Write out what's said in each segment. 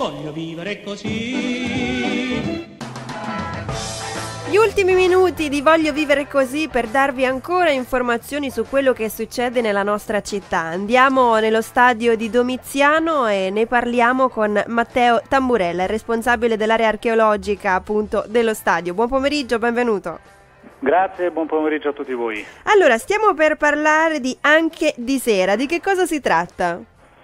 Voglio vivere così. Gli ultimi minuti di Voglio vivere così per darvi ancora informazioni su quello che succede nella nostra città. Andiamo nello stadio di Domiziano e ne parliamo con Matteo Tamburella, il responsabile dell'area archeologica appunto dello stadio. Buon pomeriggio, benvenuto. Grazie e buon pomeriggio a tutti voi. Allora, stiamo per parlare di Anche di Sera. Di che cosa si tratta?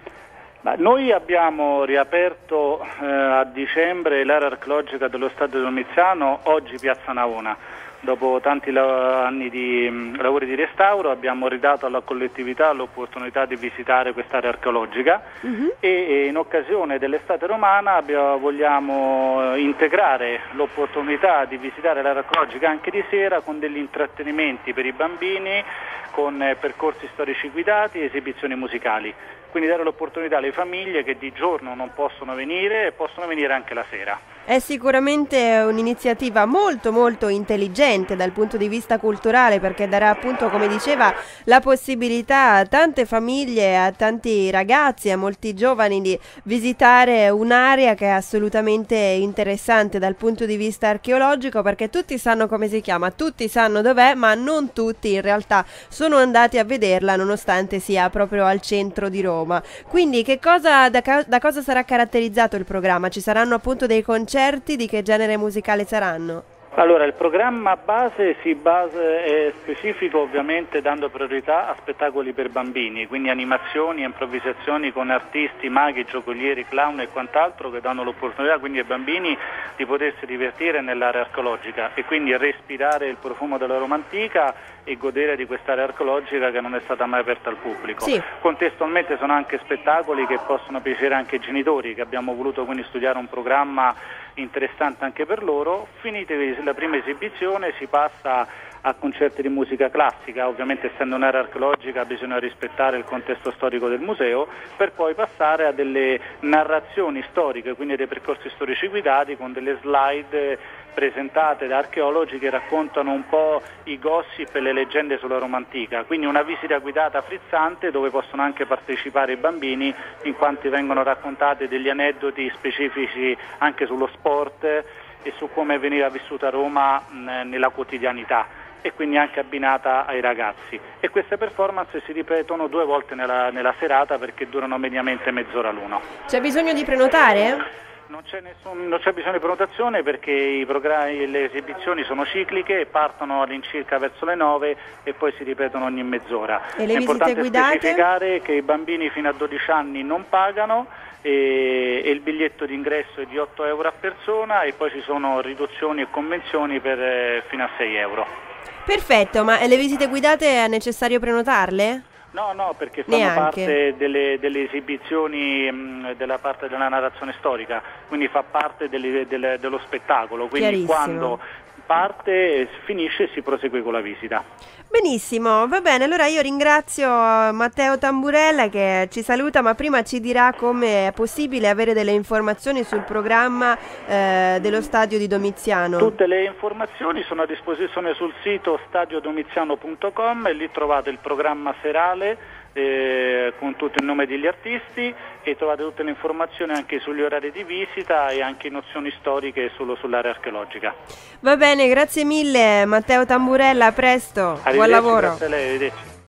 Noi abbiamo riaperto a dicembre l'area archeologica dello stadio Domiziano, oggi Piazza Navona. Dopo tanti anni di lavori di restauro abbiamo ridato alla collettività l'opportunità di visitare quest'area archeologica e in occasione dell'estate romana vogliamo integrare l'opportunità di visitare l'area archeologica anche di sera con degli intrattenimenti per i bambini, con percorsi storici guidati e esibizioni musicali. Quindi dare l'opportunità alle famiglie che di giorno non possono venire e possono venire anche la sera. È sicuramente un'iniziativa molto intelligente dal punto di vista culturale, perché darà appunto, come diceva, la possibilità a tante famiglie, a tanti ragazzi, a molti giovani di visitare un'area che è assolutamente interessante dal punto di vista archeologico, perché tutti sanno come si chiama, tutti sanno dov'è, ma non tutti in realtà sono andati a vederla nonostante sia proprio al centro di Roma. Quindi da cosa sarà caratterizzato il programma? Ci saranno appunto dei concerti? Di che genere musicale saranno? Allora, il programma base è specifico, ovviamente dando priorità a spettacoli per bambini, quindi animazioni, improvvisazioni con artisti, maghi, giocolieri, clown e quant'altro che danno l'opportunità quindi ai bambini di potersi divertire nell'area archeologica e quindi respirare il profumo della Roma antica e godere di quest'area archeologica che non è stata mai aperta al pubblico. Sì. Contestualmente sono anche spettacoli che possono piacere anche ai genitori, che abbiamo voluto quindi studiare un programma interessante anche per loro. Finite la prima esibizione si passa a concerti di musica classica, ovviamente essendo un'area archeologica bisogna rispettare il contesto storico del museo, per poi passare a delle narrazioni storiche, quindi dei percorsi storici guidati con delle slide presentate da archeologi che raccontano un po' i gossip e le leggende sulla Roma antica, quindi una visita guidata frizzante dove possono anche partecipare i bambini in quanto vengono raccontati degli aneddoti specifici anche sullo sport e su come veniva vissuta Roma nella quotidianità e quindi anche abbinata ai ragazzi. E queste performance si ripetono 2 volte nella serata perché durano mediamente mezz'ora l'uno. C'è bisogno di prenotare? Non c'è bisogno di prenotazione perché le esibizioni sono cicliche e partono all'incirca verso le 9 e poi si ripetono ogni mezz'ora. E le è importante visite guidate? specificare che i bambini fino a 12 anni non pagano e il biglietto d'ingresso è di 8 euro a persona e poi ci sono riduzioni e convenzioni fino a 6 euro. Perfetto, ma le visite guidate è necessario prenotarle? No, perché fanno parte delle esibizioni della parte della narrazione storica, quindi fa parte dello spettacolo, quindi quando parte, finisce e si prosegue con la visita. Benissimo, va bene, allora io ringrazio Matteo Tamburella che ci saluta, ma prima ci dirà come è possibile avere delle informazioni sul programma dello stadio di Domiziano. Tutte le informazioni sono a disposizione sul sito stadiodomiziano.com e lì trovate il programma serale con tutto il nome degli artisti e trovate tutte le informazioni anche sugli orari di visita e anche nozioni storiche sull'area archeologica. Va bene, grazie mille Matteo Tamburella, a presto, buon lavoro. Grazie a lei, arrivederci.